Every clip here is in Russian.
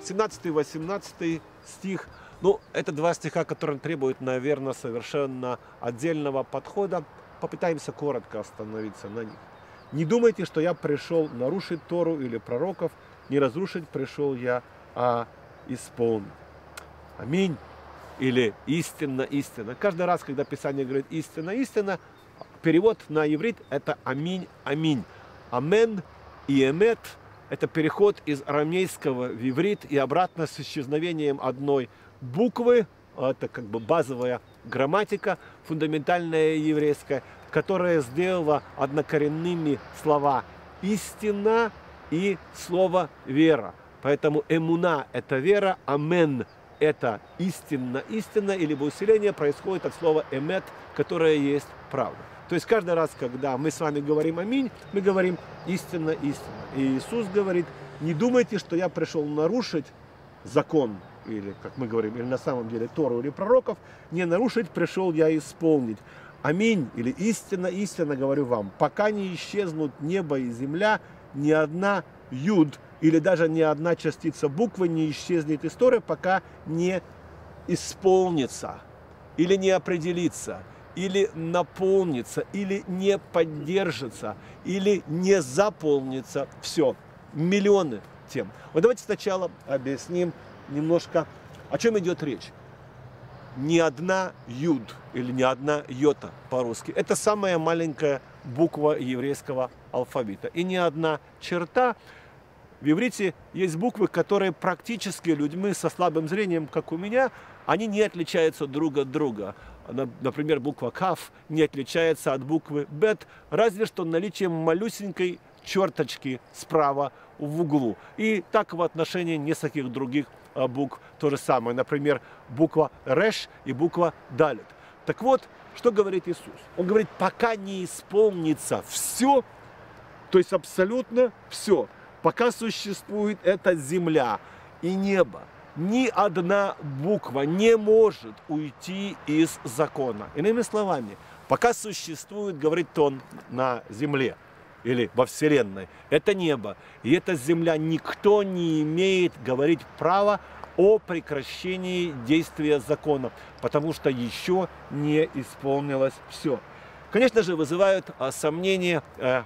17-18 стих. Ну, это два стиха, которые требуют, наверное, совершенно отдельного подхода. Попытаемся коротко остановиться на них. «Не думайте, что я пришел нарушить Тору или пророков, не разрушить пришел я, а исполнить». Аминь. Или истинно, истинно. Каждый раз, когда Писание говорит истинно, истинно, перевод на иврит это аминь, аминь. Амен и эмет – это переход из арамейского в иврит и обратно с исчезновением одной буквы. Это как бы базовая грамматика, фундаментальная еврейская, которая сделала однокоренными слова истина и слово вера. Поэтому эмуна – это вера, амен – это истинно, истинно, или усиление происходит от слова эмет, которое есть правда. То есть каждый раз, когда мы с вами говорим аминь, мы говорим истинно, истинно. И Иисус говорит, не думайте, что я пришел нарушить закон, или, как мы говорим, или на самом деле Тору или пророков, не нарушить пришел я исполнить. Аминь, или истинно, истинно говорю вам, пока не исчезнут небо и земля, ни одна юд, или даже ни одна частица буквы не исчезнет из Торы, пока не исполнится, или не определится, или наполнится, или не поддержится, или не заполнится. Все, миллионы тем. Вот давайте сначала объясним немножко, о чем идет речь. Ни одна юд, или ни одна йота по-русски. Это самая маленькая буква еврейского алфавита. И ни одна черта. В иврите есть буквы, которые практически людьми со слабым зрением, как у меня, они не отличаются друг от друга. Например, буква Каф не отличается от буквы Бет, разве что наличием малюсенькой черточки справа в углу. И так в отношении нескольких других букв то же самое. Например, буква Реш и буква Далет. Так вот, что говорит Иисус? Он говорит, пока не исполнится все, то есть абсолютно все, пока существует эта земля и небо, ни одна буква не может уйти из закона. Иными словами, пока существует, говорит он, на земле или во Вселенной, это небо и эта земля, никто не имеет говорить права о прекращении действия закона, потому что еще не исполнилось все. Конечно же, вызывают сомнения,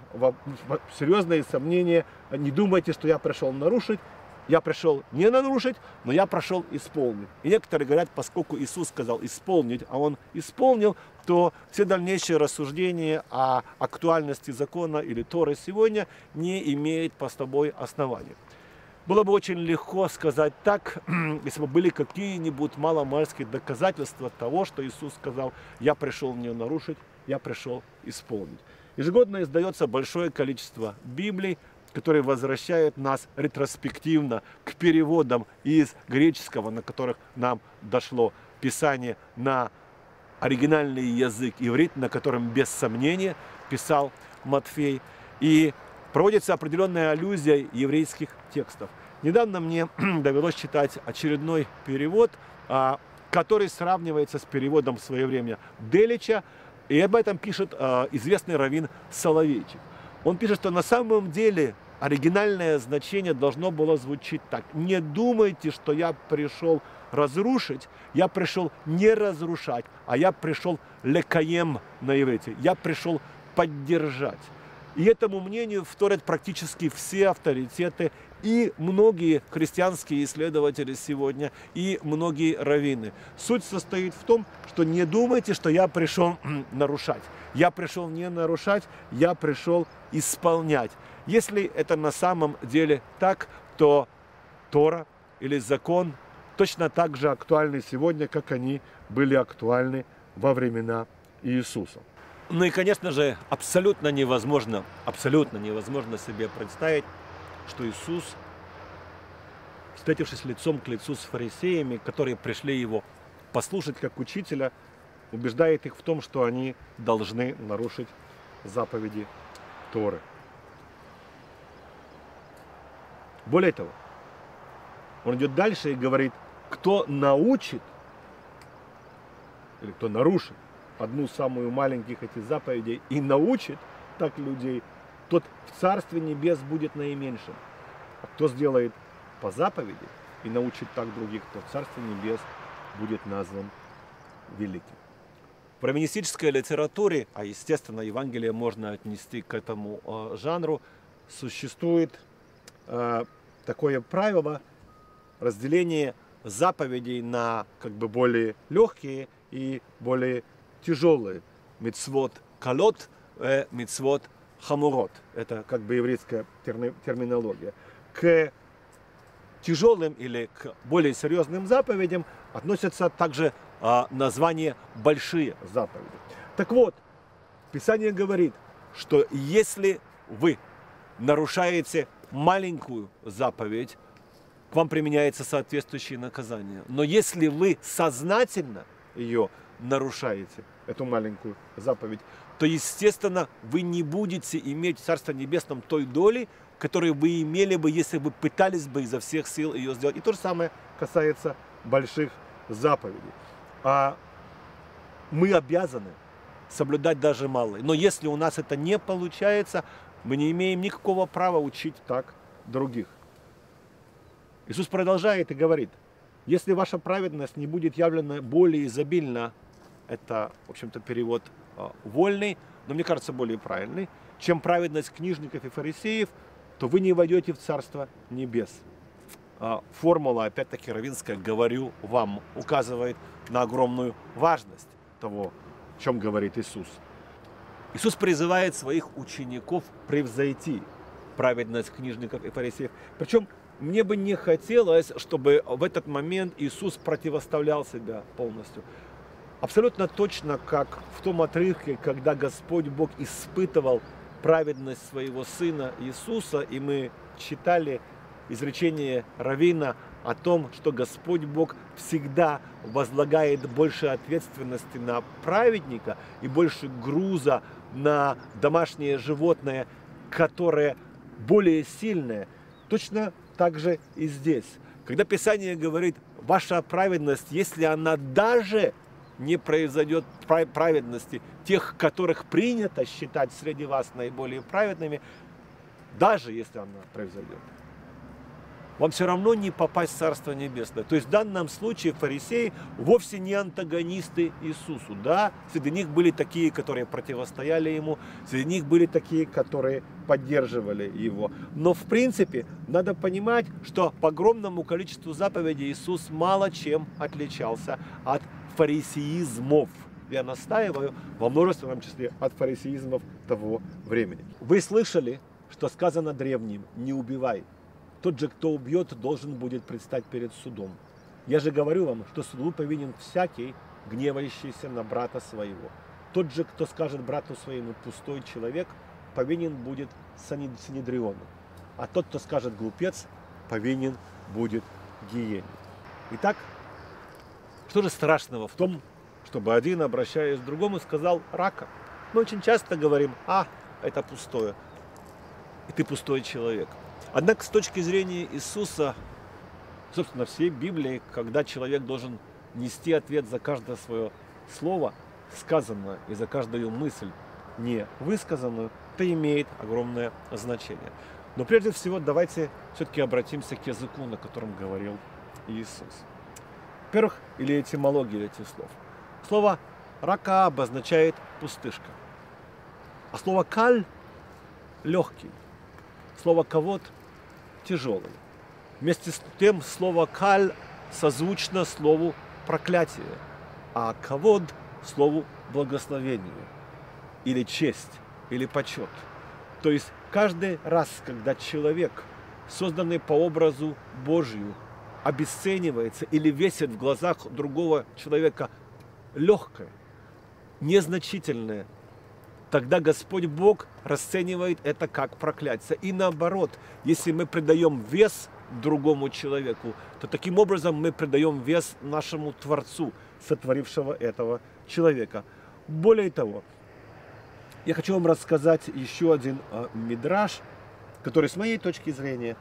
серьезные сомнения. Не думайте, что я пришел нарушить. Я пришел не нарушить, но я пришел исполнить. И некоторые говорят, поскольку Иисус сказал исполнить, а Он исполнил, то все дальнейшие рассуждения о актуальности закона или Торы сегодня не имеют под собой основания. Было бы очень легко сказать так, если бы были какие-нибудь маломальские доказательства того, что Иисус сказал, я пришел не нарушить, я пришел исполнить. Ежегодно издается большое количество Библий, которые возвращают нас ретроспективно к переводам из греческого, на которых нам дошло Писание, на оригинальный язык иврит, на котором без сомнения писал Матфей. И проводится определенная аллюзия еврейских текстов. Недавно мне довелось читать очередной перевод, который сравнивается с переводом в свое время Делича, и об этом пишет известный раввин Соловейчик. Он пишет, что на самом деле оригинальное значение должно было звучить так. Не думайте, что я пришел разрушить, я пришел не разрушать, а я пришел лекаем на иврите, я пришел поддержать. И этому мнению вторят практически все авторитеты и многие христианские исследователи сегодня, и многие раввины. Суть состоит в том, что не думайте, что я пришел нарушать. Я пришел не нарушать, я пришел исполнять. Если это на самом деле так, то Тора или закон точно так же актуальны сегодня, как они были актуальны во времена Иисуса. Ну и, конечно же, абсолютно невозможно себе представить, что Иисус, встретившись лицом к лицу с фарисеями, которые пришли его послушать как учителя, убеждает их в том, что они должны нарушить заповеди Торы. Более того, он идет дальше и говорит, кто научит или кто нарушит одну самую маленьких этих заповедей и научит так людей, тот в Царстве Небес будет наименьшим. А кто сделает по заповеди, и научит так других, то Царство Небес будет назван великим. В раввинистической литературе, а естественно Евангелие можно отнести к этому жанру, существует такое правило разделения заповедей на как бы более легкие и более тяжелые. Мицвот калот, мицвот хамурот. Это как бы еврейская терминология. К тяжелым или к более серьезным заповедям относятся также название большие заповеди. Так вот, Писание говорит, что если вы нарушаете маленькую заповедь, к вам применяется соответствующее наказание. Но если вы сознательно ее нарушаете, эту маленькую заповедь, то, естественно, вы не будете иметь в Царстве Небесном той доли, которую вы имели бы, если бы пытались бы изо всех сил ее сделать. И то же самое касается больших заповедей. А мы обязаны соблюдать даже малые. Но если у нас это не получается, мы не имеем никакого права учить так других. Иисус продолжает и говорит, если ваша праведность не будет явлена более изобильно, это, в общем-то, перевод вольный, но мне кажется более правильный, чем праведность книжников и фарисеев, то вы не войдете в Царство Небес. Формула, опять-таки, раввинская, говорю вам, указывает на огромную важность того, о чем говорит Иисус. Иисус призывает своих учеников превзойти праведность книжников и фарисеев. Причем мне бы не хотелось, чтобы в этот момент Иисус противоставлял себя полностью. Абсолютно точно, как в том отрывке, когда Господь Бог испытывал праведность своего Сына Иисуса, и мы читали изречение раввина о том, что Господь Бог всегда возлагает больше ответственности на праведника и больше груза на домашнее животное, которое более сильное. Точно так же и здесь. Когда Писание говорит, ваша праведность, если она даже не произойдет праведности тех, которых принято считать среди вас наиболее праведными, даже если она произойдет, вам все равно не попасть в Царство Небесное. То есть в данном случае фарисеи вовсе не антагонисты Иисусу. Да, среди них были такие, которые противостояли Ему, среди них были такие, которые поддерживали Его. Но в принципе надо понимать, что по огромному количеству заповедей Иисус мало чем отличался от фарисеизмов. Я настаиваю во множественном числе от фарисеизмов того времени. Вы слышали, что сказано древним: не убивай. Тот же, кто убьет, должен будет предстать перед судом. Я же говорю вам, что суду повинен всякий, гневающийся на брата своего. Тот же, кто скажет брату своему пустой человек, повинен будет Синедриону. А тот, кто скажет глупец, повинен будет гиене. Итак, что же страшного в том, чтобы один, обращаясь к другому, сказал рака? Мы очень часто говорим: это пустое, и ты пустой человек. Однако с точки зрения Иисуса, собственно, всей Библии, когда человек должен нести ответ за каждое свое слово, сказанное, и за каждую мысль, не высказанную, это имеет огромное значение. Но прежде всего давайте все-таки обратимся к языку, на котором говорил Иисус. Во-первых, или этимология этих слов. Слово «рака» обозначает пустышка, а слово «каль» – легкий. Слово «кавод» – тяжелый. Вместе с тем слово «каль» созвучно слову «проклятие», а «кавод» – слову «благословение», или «честь», или «почет». То есть каждый раз, когда человек, созданный по образу Божию, обесценивается или весит в глазах другого человека легкое, незначительное, тогда Господь Бог расценивает это как проклятие. И наоборот, если мы придаем вес другому человеку, то таким образом мы придаем вес нашему Творцу, сотворившего этого человека. Более того, я хочу вам рассказать еще один мидраш, который с моей точки зрения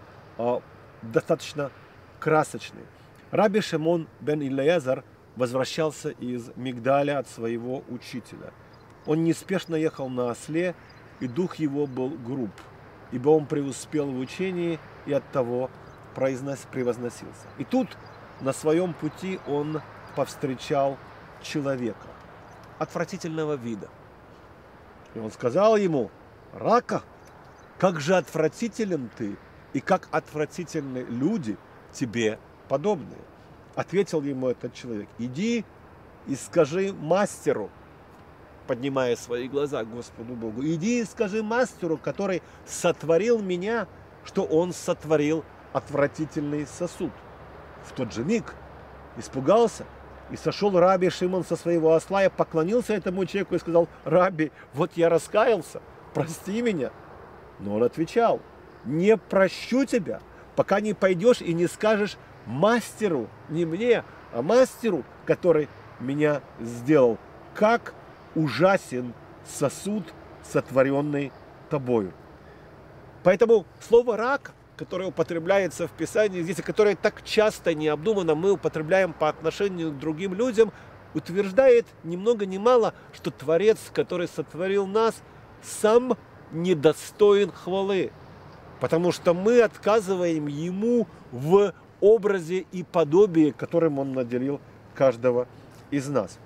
достаточно красочный. Раби Шимон бен Элиэзер возвращался из Мигдаля от своего учителя. Он неспешно ехал на осле, и дух его был груб, ибо он преуспел в учении и оттого превозносился. И тут на своем пути он повстречал человека отвратительного вида. И он сказал ему: «Рака, как же отвратителен ты, и как отвратительны люди тебе подобные». Ответил ему этот человек: «Иди и скажи мастеру», поднимая свои глаза к Господу Богу, «иди и скажи мастеру, который сотворил меня, что он сотворил отвратительный сосуд». В тот же миг испугался, и сошел раби Шимон со своего осла и поклонился этому человеку и сказал: «Раби, вот я раскаялся, прости меня». Но он отвечал: «Не прощу тебя, пока не пойдешь и не скажешь мастеру, не мне, а мастеру, который меня сделал, как ужасен сосуд, сотворенный тобою». Поэтому слово «рак», которое употребляется в Писании здесь, и которое так часто необдуманно мы употребляем по отношению к другим людям, утверждает ни много ни мало, что Творец, который сотворил нас, сам недостоин хвалы, потому что мы отказываем Ему в образе и подобии, которым Он наделил каждого из нас.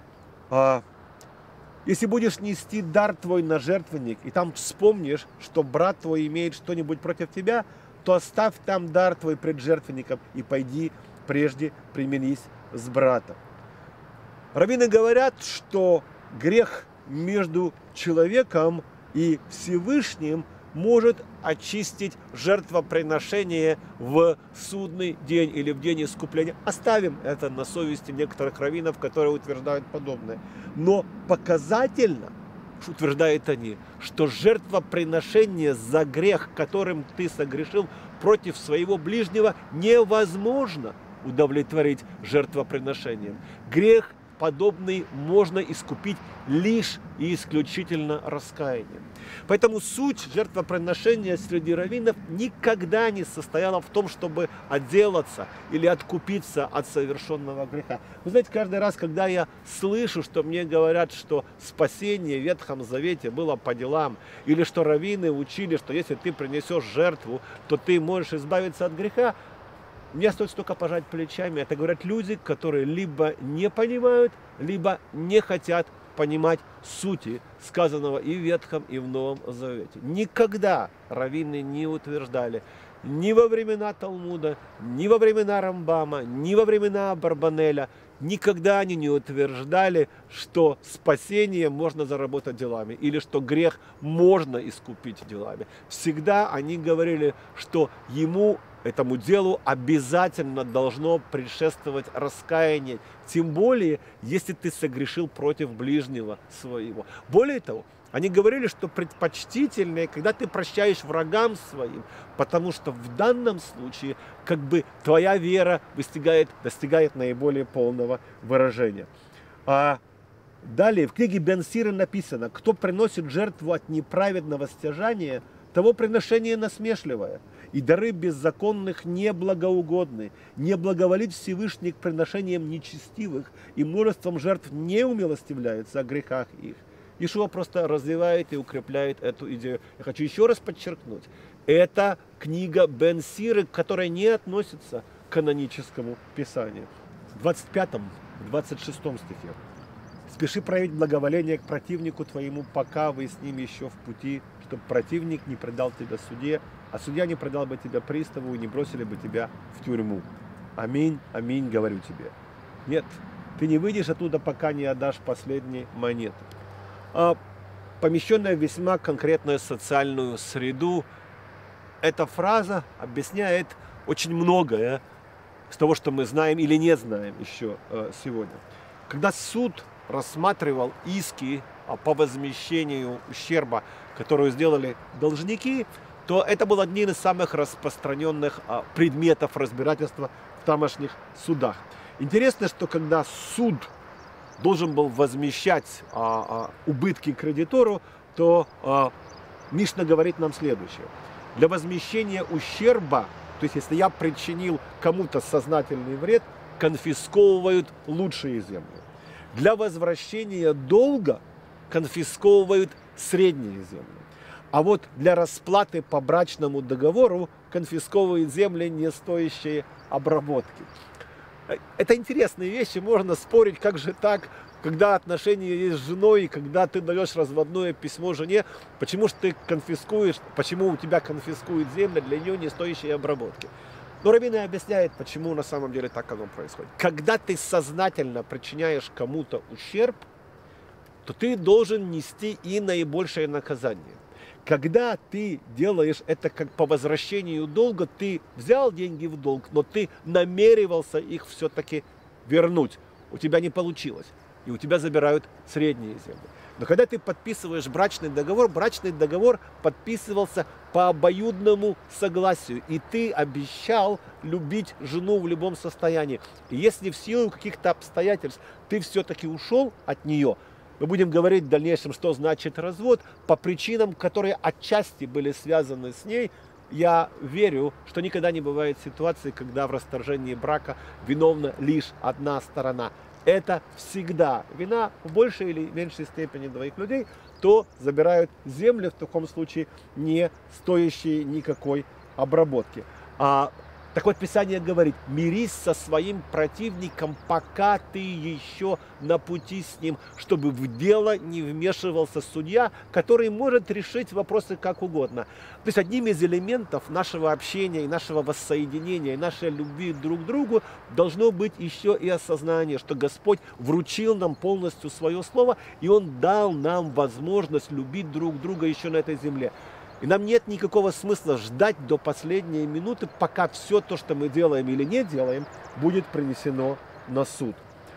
Если будешь нести дар твой на жертвенник, и там вспомнишь, что брат твой имеет что-нибудь против тебя, то оставь там дар твой пред жертвенником и пойди прежде примирись с братом. Раввины говорят, что грех между человеком и Всевышним может очистить жертвоприношение в судный день или в день искупления. Оставим это на совести некоторых раввинов, которые утверждают подобное. Но показательно, утверждают они, что жертвоприношение за грех, которым ты согрешил против своего ближнего, невозможно удовлетворить жертвоприношением. Грех подобный можно искупить лишь и исключительно раскаянием. Поэтому суть жертвоприношения среди раввинов никогда не состояла в том, чтобы отделаться или откупиться от совершенного греха. Вы знаете, каждый раз, когда я слышу, что мне говорят, что спасение в Ветхом Завете было по делам, или что раввины учили, что если ты принесешь жертву, то ты можешь избавиться от греха, мне остается только пожать плечами. Это говорят люди, которые либо не понимают, либо не хотят понимать сути сказанного и в Ветхом, и в Новом Завете. Никогда раввины не утверждали, ни во времена Талмуда, ни во времена Рамбама, ни во времена Барбанеля, никогда они не утверждали, что спасение можно заработать делами, или что грех можно искупить делами. Всегда они говорили, что этому делу обязательно должно предшествовать раскаяние, тем более, если ты согрешил против ближнего своего. Более того, они говорили, что предпочтительнее, когда ты прощаешь врагам своим, потому что в данном случае как бы твоя вера достигает наиболее полного выражения. Далее в книге Бен Сира написано: кто приносит жертву от неправедного стяжания, того приношение насмешливое, и дары беззаконных неблагоугодны. Не благоволит Всевышний к приношениям нечестивых, и множеством жертв не умилостивляется о грехах их. Иешуа просто развивает и укрепляет эту идею. Я хочу еще раз подчеркнуть, это книга Бен Сиры, которая не относится к каноническому Писанию. В 25-26 стихе. «Спеши проявить благоволение к противнику твоему, пока вы с ним еще в пути, чтобы противник не предал тебя суде, а судья не предал бы тебя приставу и не бросили бы тебя в тюрьму. Аминь, аминь, говорю тебе». Нет, ты не выйдешь оттуда, пока не отдашь последние монеты. Помещенная в весьма конкретную социальную среду, эта фраза объясняет очень многое из того, что мы знаем или не знаем еще сегодня. Когда суд рассматривал иски по возмещению ущерба, которую сделали должники, то это был один из самых распространенных предметов разбирательства в тамошних судах. Интересно, что когда суд должен был возмещать убытки кредитору, то Мишна говорит нам следующее. Для возмещения ущерба, то есть если я причинил кому-то сознательный вред, конфисковывают лучшие земли. Для возвращения долга конфисковывают средние земли. а вот для расплаты по брачному договору конфисковывает земли, не стоящие обработки. Это интересные вещи, можно спорить, как же так, когда отношения есть с женой, когда ты даешь разводное письмо жене, почему же ты конфискуешь, почему у тебя конфискуют земли для нее не стоящие обработки. Но раввины объясняют, почему на самом деле так оно происходит. Когда ты сознательно причиняешь кому-то ущерб, то ты должен нести и наибольшее наказание. Когда ты делаешь это как по возвращению долга, ты взял деньги в долг, но ты намеревался их все-таки вернуть. У тебя не получилось. И у тебя забирают средние земли. Но когда ты подписываешь брачный договор подписывался по обоюдному согласию. И ты обещал любить жену в любом состоянии. И если в силу каких-то обстоятельств ты все-таки ушел от нее, мы будем говорить в дальнейшем, что значит развод, по причинам, которые отчасти были связаны с ней. Я верю, что никогда не бывает ситуации, когда в расторжении брака виновна лишь одна сторона. Это всегда вина в большей или меньшей степени двоих людей, то забирают земли, в таком случае не стоящие никакой обработки. Так вот, Писание говорит: мирись со своим противником, пока ты еще на пути с ним, чтобы в дело не вмешивался судья, который может решить вопросы как угодно. То есть одним из элементов нашего общения и нашего воссоединения, и нашей любви друг к другу должно быть еще и осознание, что Господь вручил нам полностью свое слово, и Он дал нам возможность любить друг друга еще на этой земле. И нам нет никакого смысла ждать до последней минуты, пока все то, что мы делаем или не делаем, будет принесено на суд.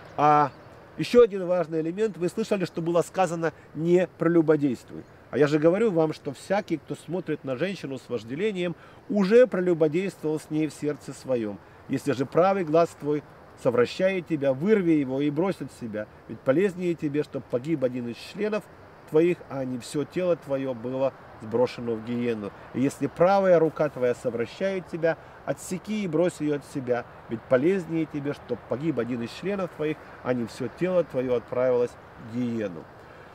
А еще один важный элемент. Вы слышали, что было сказано: не прелюбодействуй. А я же говорю вам, что всякий, кто смотрит на женщину с вожделением, уже прелюбодействовал с ней в сердце своем. Если же правый глаз твой совращает тебя, вырви его и брось от себя. Ведь полезнее тебе, чтобы погиб один из членов твоих, а не все тело твое было сброшено в гиену. И если правая рука твоя совращает тебя, отсеки и брось ее от себя. Ведь полезнее тебе, чтобы погиб один из членов твоих, а не все тело твое отправилось в гиену.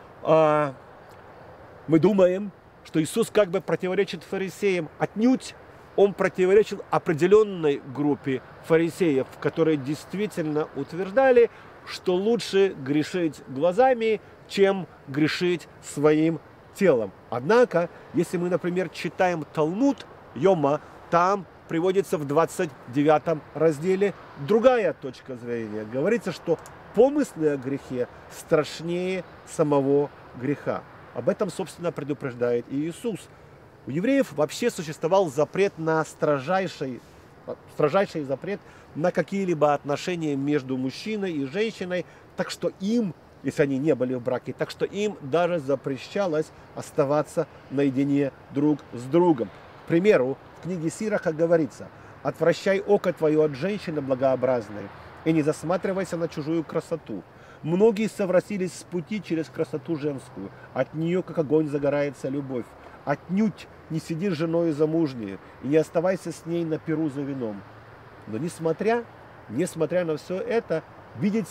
Мы думаем, что Иисус как бы противоречит фарисеям. Отнюдь Он противоречил определенной группе фарисеев, которые действительно утверждали, что лучше грешить глазами, чем грешить своим телом. Однако, если мы, например, читаем Талмуд Йома, там приводится в 29 разделе другая точка зрения. Говорится, что помыслы о грехе страшнее самого греха. Об этом, собственно, предупреждает и Иисус. У евреев вообще существовал запрет на строжайший запрет на какие-либо отношения между мужчиной и женщиной, так что им, если они не были в браке, так что им даже запрещалось оставаться наедине друг с другом. К примеру, в книге Сираха говорится: «Отвращай око твое от женщины благообразной и не засматривайся на чужую красоту. Многие совратились с пути через красоту женскую, от нее как огонь загорается любовь. Отнюдь не сиди с женой замужней и не оставайся с ней на пиру за вином». Но несмотря на все это, видеть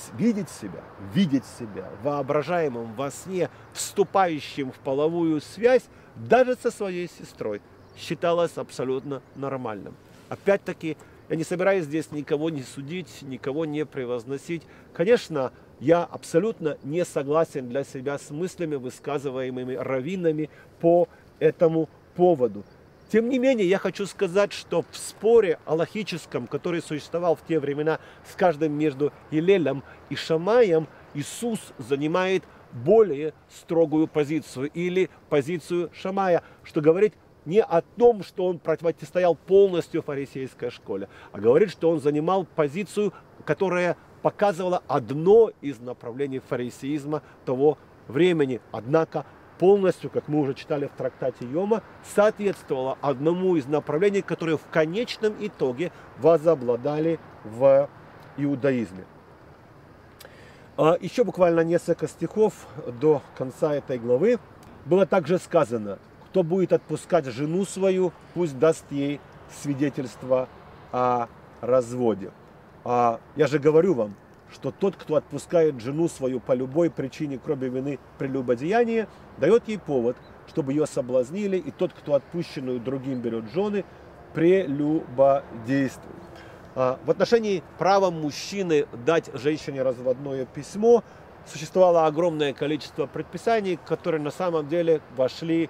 себя воображаемым во сне, вступающим в половую связь даже со своей сестрой, считалось абсолютно нормальным. Опять-таки, я не собираюсь здесь никого не судить, никого не превозносить. Конечно, я абсолютно не согласен для себя с мыслями, высказываемыми раввинами по этому поводу. Тем не менее, я хочу сказать, что в споре алахическом, который существовал в те времена, скажем, между Гилелем и Шамаем, Иисус занимает более строгую позицию, или позицию Шамая, что говорит не о том, что он противостоял полностью фарисейской школе, а говорит, что он занимал позицию, которая показывала одно из направлений фарисеизма того времени. Однако полностью, как мы уже читали в трактате Йома, соответствовало одному из направлений, которые в конечном итоге возобладали в иудаизме. Еще буквально несколько стихов до конца этой главы. Было также сказано: кто будет отпускать жену свою, пусть даст ей свидетельство о разводе. Я же говорю вам, что тот, кто отпускает жену свою по любой причине, кроме вины прелюбодеяния, дает ей повод чтобы ее соблазнили, и тот, кто отпущенную другим берет жены, прелюбодействует. В отношении права мужчины дать женщине разводное письмо существовало огромное количество предписаний, которые на самом деле вошли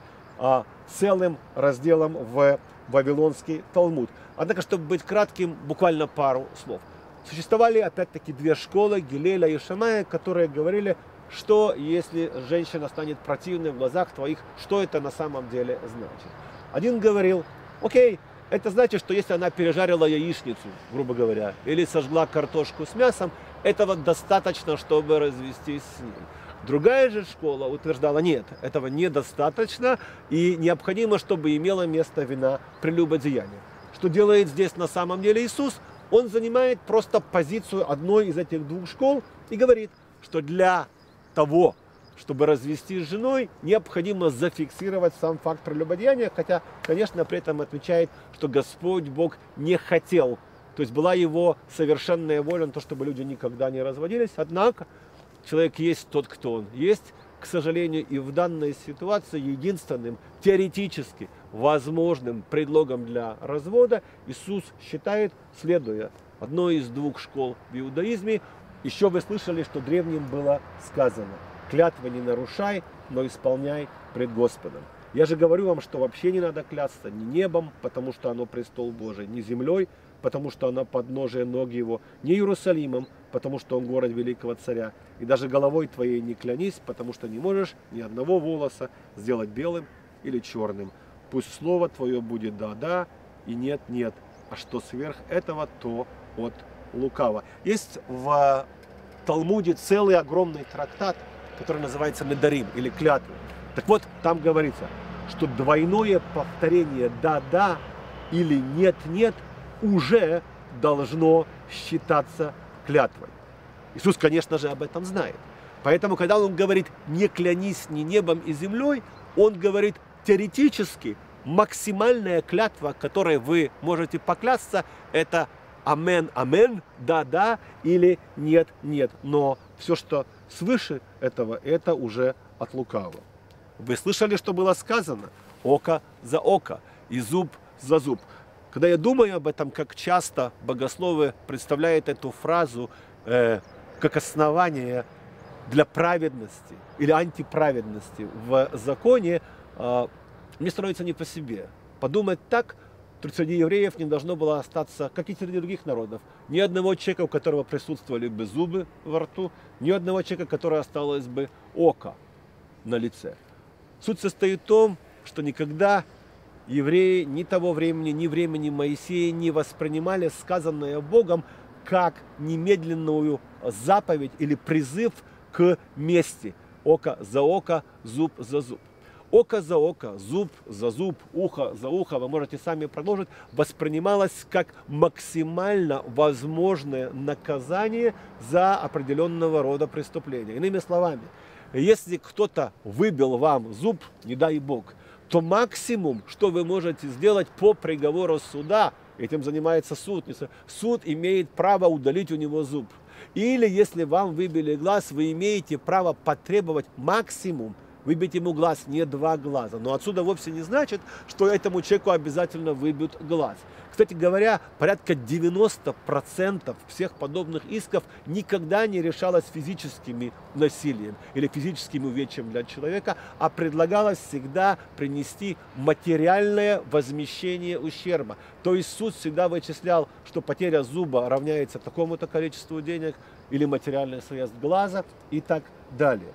целым разделом в Вавилонский Талмуд. Однако, чтобы быть кратким, буквально пару слов. Существовали опять-таки две школы, Гилеля и Шамая, которые говорили, что если женщина станет противной в глазах твоих, что это на самом деле значит. Один говорил, окей, это значит, что если она пережарила яичницу, грубо говоря, или сожгла картошку с мясом, этого достаточно, чтобы развестись с ней. Другая же школа утверждала, нет, этого недостаточно, и необходимо, чтобы имело место вина прелюбодеяния. Что делает здесь на самом деле Иисус? Он занимает просто позицию одной из этих двух школ и говорит, что для того, чтобы развестись с женой, необходимо зафиксировать сам факт прелюбодеяния, хотя, конечно, при этом отвечает, что Господь Бог не хотел, то есть была его совершенная воля на то, чтобы люди никогда не разводились, однако человек есть тот, кто он есть. К сожалению, и в данной ситуации единственным теоретически возможным предлогом для развода Иисус считает, следуя одной из двух школ в иудаизме. Еще вы слышали, что древним было сказано: клятвы не нарушай, но исполняй пред Господом. Я же говорю вам, что вообще не надо клясться ни небом, потому что оно престол Божий, ни землей, потому что она подножие ног его, ни Иерусалимом, потому что он город великого царя. И даже головой твоей не клянись, потому что не можешь ни одного волоса сделать белым или черным. Пусть слово твое будет да-да и нет-нет, а что сверх этого, то от лукава. Есть в Талмуде целый огромный трактат, который называется Недарим или клятвы. Так вот, там говорится, что двойное повторение да-да или нет-нет уже должно считаться клятвой. Иисус, конечно же, об этом знает. Поэтому, когда он говорит «не клянись ни небом и землей», он говорит теоретически максимальная клятва, которой вы можете поклясться, это амен, амен, да-да или нет-нет. Но все, что свыше этого, это уже от лукавого. Вы слышали, что было сказано? Око за око и зуб за зуб. Когда я думаю об этом, как часто богословы представляют эту фразу как основание для праведности или антиправедности в законе, мне становится не по себе. Подумать так, среди евреев не должно было остаться, как и среди других народов, ни одного человека, у которого присутствовали бы зубы во рту, ни одного человека, у которого осталось бы око на лице. Суть состоит в том, что никогда евреи ни того времени, ни времени Моисея не воспринимали сказанное Богом как немедленную заповедь или призыв к мести. Око за око, зуб за зуб. Око за око, зуб за зуб, ухо за ухо, вы можете сами продолжить, воспринималось как максимально возможное наказание за определенного рода преступления. Иными словами, если кто-то выбил вам зуб, не дай Бог, то максимум, что вы можете сделать по приговору суда, этим занимается суд, суд имеет право удалить у него зуб. Или если вам выбили глаз, вы имеете право потребовать максимум выбить ему глаз, не 2 глаза. Но отсюда вовсе не значит, что этому человеку обязательно выбьют глаз. Кстати говоря, порядка 90% всех подобных исков никогда не решалось физическим насилием или физическим увечьем для человека, а предлагалось всегда принести материальное возмещение ущерба. То есть суд всегда вычислял, что потеря зуба равняется такому-то количеству денег или материальный съезд глаза и так далее.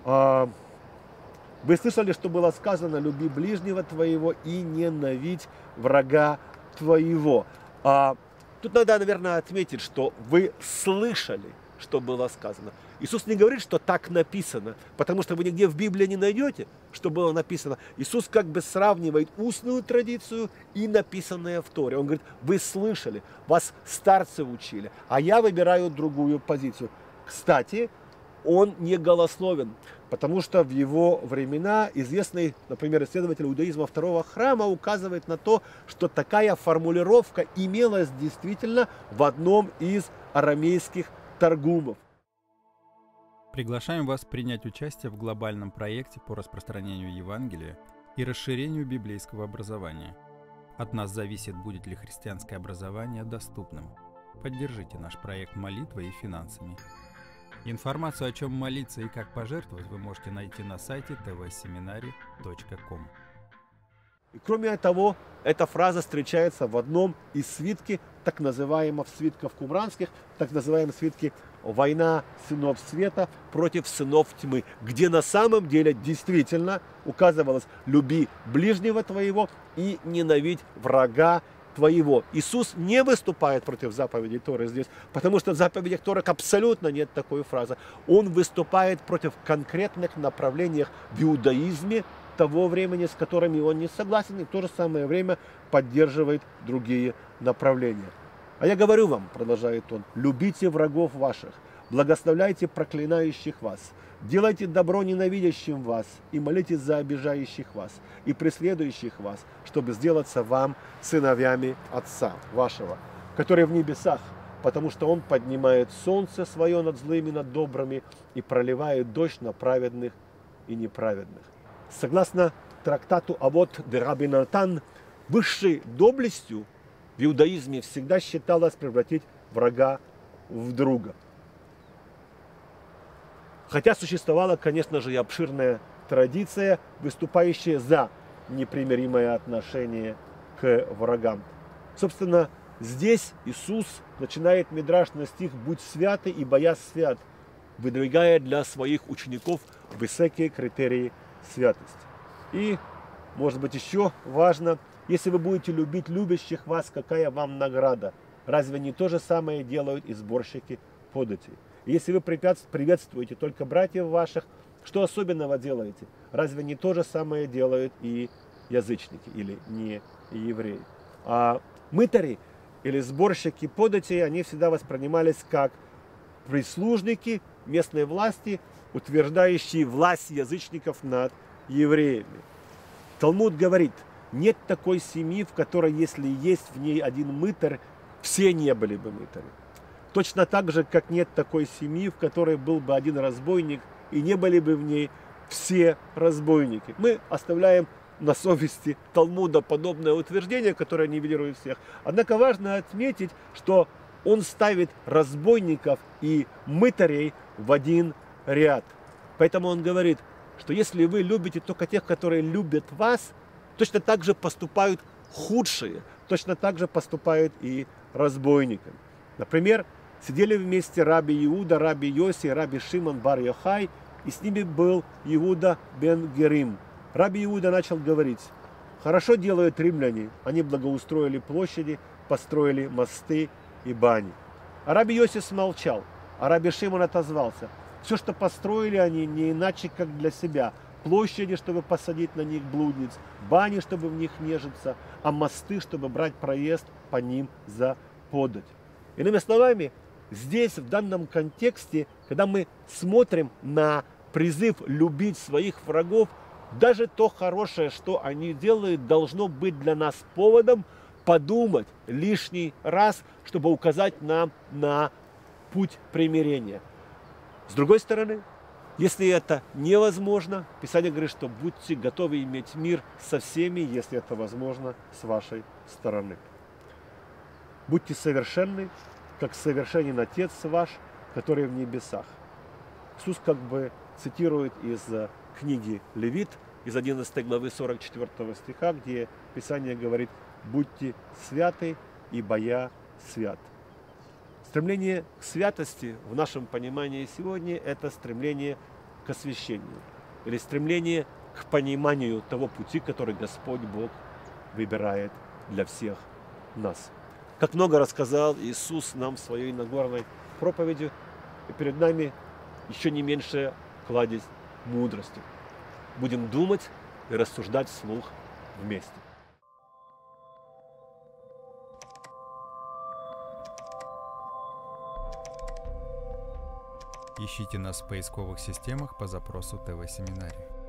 Вы слышали, что было сказано: люби ближнего твоего и ненавидь врага твоего. Тут надо, наверное, отметить, что вы слышали, что было сказано. Иисус не говорит, что так написано, потому что вы нигде в Библии не найдете, что было написано. Иисус как бы сравнивает устную традицию и написанное в Торе. Он говорит: вы слышали, вас старцы учили, а я выбираю другую позицию. Кстати, он не голословен, потому что в его времена известный, например, исследователь иудаизма второго храма указывает на то, что такая формулировка имелась действительно в одном из арамейских таргумов. Приглашаем вас принять участие в глобальном проекте по распространению Евангелия и расширению библейского образования. От нас зависит, будет ли христианское образование доступным. Поддержите наш проект молитвой и финансами. Информацию, о чем молиться и как пожертвовать, вы можете найти на сайте tvseminary.com. И кроме того, эта фраза встречается в одном из свитки, так называемых свитков кумранских, так называемом свитке «Война сынов света против сынов тьмы», где на самом деле действительно указывалось «люби ближнего твоего и ненавидь врага твоего». Иисус не выступает против заповедей Торы здесь, потому что в заповедях Торы абсолютно нет такой фразы. Он выступает против конкретных направлениях в иудаизме того времени, с которыми он не согласен, и в то же самое время поддерживает другие направления. А я говорю вам, продолжает он, любите врагов ваших, благословляйте проклинающих вас, делайте добро ненавидящим вас и молитесь за обижающих вас и преследующих вас, чтобы сделаться вам сыновьями Отца вашего, который в небесах, потому что Он поднимает солнце свое над злыми, над добрыми и проливает дождь на праведных и неправедных. Согласно трактату Авот де Раби Натан, высшей доблестью в иудаизме всегда считалось превратить врага в друга. Хотя существовала, конечно же, и обширная традиция, выступающая за непримиримое отношение к врагам. Собственно, здесь Иисус начинает мидраш на стих «Будь святы, ибо я свят», выдвигая для своих учеников высокие критерии святости. И, может быть, еще важно, если вы будете любить любящих вас, какая вам награда? Разве не то же самое делают и сборщики податей? И если вы приветствуете только братьев ваших, что особенного делаете? Разве не то же самое делают и язычники или не евреи? А мытари или сборщики податей, они всегда воспринимались как прислужники местной власти, утверждающие власть язычников над евреями. Талмуд говорит, нет такой семьи, в которой, если есть в ней один мытарь, все не были бы мытари. Точно так же, как нет такой семьи, в которой был бы один разбойник, и не были бы в ней все разбойники. Мы оставляем на совести Талмуда подобное утверждение, которое нивелирует всех. Однако важно отметить, что он ставит разбойников и мытарей в один ряд. Поэтому он говорит, что если вы любите только тех, которые любят вас, точно так же поступают худшие, точно так же поступают и разбойниками. Например, сидели вместе раби Иуда, раби Йоси, раби Шимон бар Йохай, и с ними был Иуда бен Герим. Раби Иуда начал говорить, хорошо делают римляне, они благоустроили площади, построили мосты и бани. А раби Йоси смолчал, а раби Шимон отозвался, все, что построили они, не иначе, как для себя. Площади, чтобы посадить на них блудниц, бани, чтобы в них нежиться, а мосты, чтобы брать проезд по ним за подать. Иными словами, здесь, в данном контексте, когда мы смотрим на призыв любить своих врагов, даже то хорошее, что они делают, должно быть для нас поводом подумать лишний раз, чтобы указать нам на путь примирения. С другой стороны, если это невозможно, Писание говорит, что будьте готовы иметь мир со всеми, если это возможно, с вашей стороны. Будьте совершенны, как совершенен Отец ваш, который в небесах. Иисус как бы цитирует из книги Левит, из 11 главы 44 стиха, где Писание говорит, будьте святы, ибо я свят. Стремление к святости в нашем понимании сегодня – это стремление к освящению или стремление к пониманию того пути, который Господь Бог выбирает для всех нас. Как много рассказал Иисус нам в своей Нагорной проповеди, и перед нами еще не меньше кладезь мудрости. Будем думать и рассуждать вслух вместе. Ищите нас в поисковых системах по запросу ТВ Семинарий.